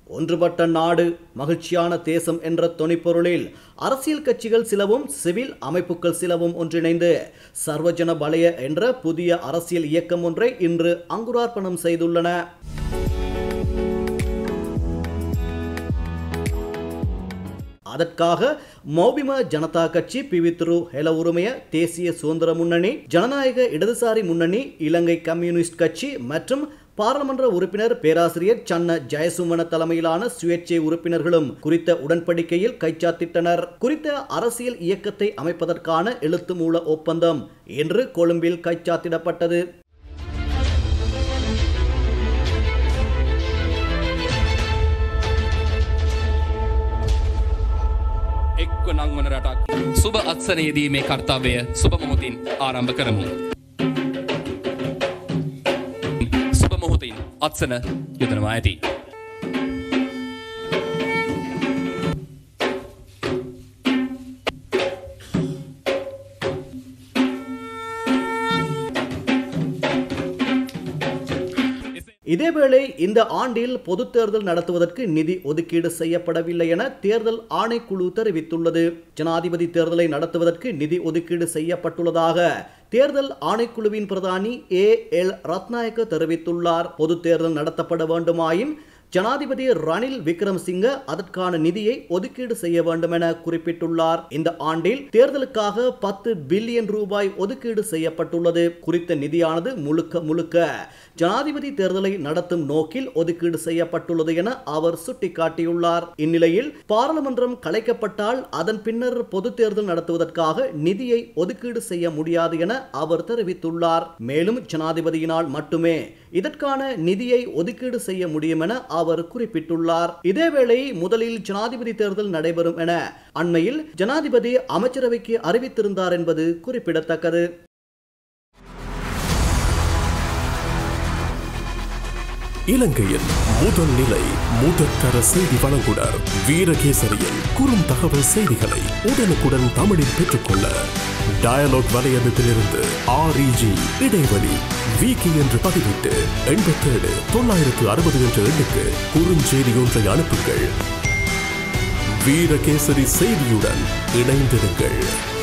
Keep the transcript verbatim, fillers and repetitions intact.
ஒன்றுபட்ட நாடு மகிழ்ச்சியான தேசம் என்ற தொனிப்பொருளில் அரசியல் கட்சிகள் சிலவும் சிவில் அமைப்புகள் சிலவும் ஒன்றிணைந்து சர்வஜன பலய என்ற புதிய அரசியல் இயக்கம் ஒன்றை இன்று அங்குரார்ப்பணம் செய்துள்ளன. அதற்காக மௌபிம ஜனதா கட்சி, பிவித்ரு ஹெல உரிமைய தேசிய சுதந்திர முன்னணி, ஜனநாயக இடதுசாரி முன்னணி, இலங்கை கம்யூனிஸ்ட் கட்சி மற்றும் பாராளுமன்ற உறுப்பினர் பேராசிரியர் சன்ன ஜெயசுமன தலைமையிலான சுயேட்சை உறுப்பினர்களும் குறித்த உடன்படிக்கையில் கைச்சாத்திட்டனர். குறித்த அரசியல் இயக்கத்தை அமைப்பதற்கான எழுத்து மூல ஒப்பந்தம் இன்று கொழும்பில் கைச்சாத்திடப்பட்டது. එක්ව නංවන රටක් සුබ අත්සනයේදී මේ කර්තව්‍යය සුබ මොහොතින් ආරම්භ කරමු. සුබ මොහොතින් අත්සන යොදනවා ඇති. இதேவேளை இந்த ஆண்டில் பொது தேர்தல் நடத்துவதற்கு நிதி ஒதுக்கீடு செய்யப்படவில்லை என தேர்தல் ஆணைக்குழு தெரிவித்துள்ளது. ஜனாதிபதி தேர்தலை நடத்துவதற்கு நிதி ஒதுக்கீடு செய்யப்பட்டுள்ளதாக தேர்தல் ஆணைக்குழுவின் பிரதானி ஏ எல் ரத்நாயக்க தெரிவித்துள்ளார். பொது தேர்தல் நடத்தப்பட வேண்டுமாயின் ஜனாதிபதி ரணில் விக்ரமசிங்க அதற்கான நிதியை ஒதுக்கீடு செய்ய வேண்டும் என குறிப்பிட்டுள்ளார். இந்த ஆண்டில் தேர்தலுக்காக பத்து பில்லியன் ரூபாய் ஒதுக்கீடு செய்யப்பட்டுள்ளது. குறித்த நிதியானது முழுக்க முழுக்க ஜனாதிபதி தேர்தலை நடத்தும் நோக்கில் ஒதுக்கீடு செய்யப்பட்டுள்ளது என அவர் சுட்டிக்காட்டியுள்ளார். இந்நிலையில் பாராளுமன்றம் கலைக்கப்பட்டால் அதன் பின்னர் பொது தேர்தல் நடத்துவதற்காக நிதியை ஒதுக்கீடு செய்ய முடியாது என அவர் தெரிவித்துள்ளார். மேலும் ஜனாதிபதியினால் மட்டுமே இதற்கான நிதியை ஒதுக்கீடு செய்ய முடியும் என அவர் குறிப்பிட்டுள்ளார். இதேவேளை முதலில் ஜனாதிபதி தேர்தல் நடைபெறும் என அண்மையில் ஜனாதிபதி அமைச்சரவைக்கு அறிவித்திருந்தார் என்பது குறிப்பிடத்தக்கது. இலங்கையின் முதல் நிலை முதற்கர செய்தி வழங்குனர் வீரகேசரியின் குறும் தகவல் செய்திகளை உடனுக்குடன் தமிழில் பெற்றுக்கொள்ள டயலாக் வலையமைப்பிலிருந்து ஆர்இஜி இடைவெளி வீக்கி என்று பதிவிட்டு எண்பத்தேழு தொள்ளாயிரத்து அறுபது என்ற எண்ணுக்கு குறுஞ்செய்தி ஒன்றை அனுப்புங்கள். வீரகேசரி செய்தியுடன் இணைந்திருங்கள்.